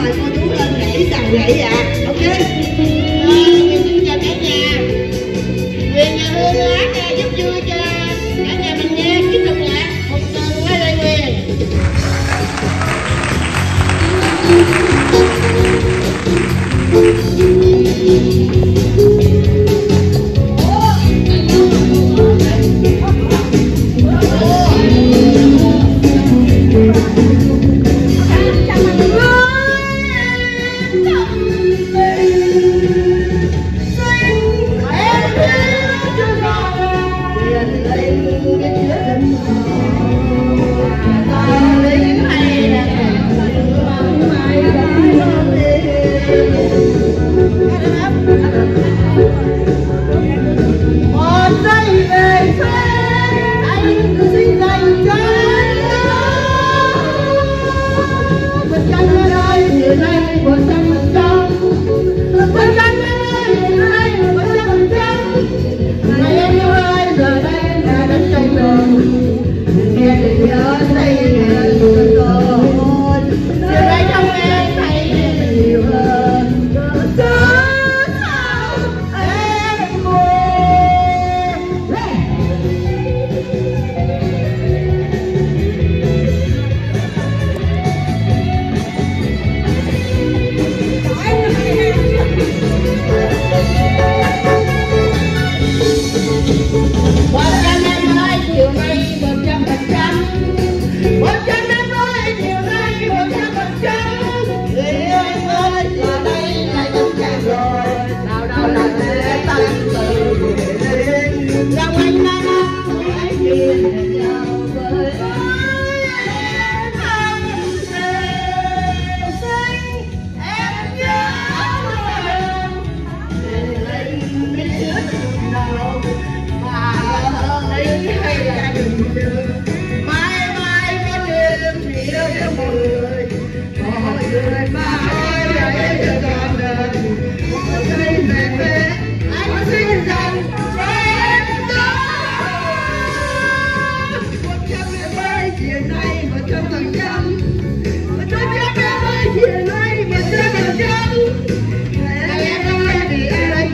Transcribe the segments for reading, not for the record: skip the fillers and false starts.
mời cô chú lên nhảy sàn nhảy ạ. Ok. Quyền xin chào cả nhà. Quyền nhà Hương hát giúp vui cho cả nhà mình nghe. Tiếp tục nhạc một tuần quay lại Quyền.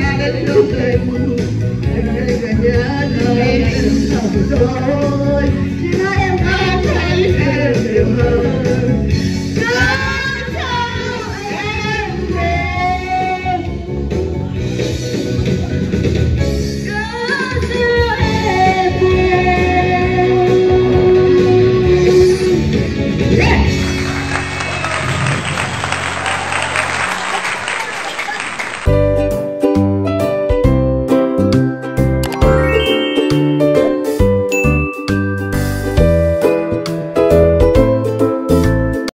Rồi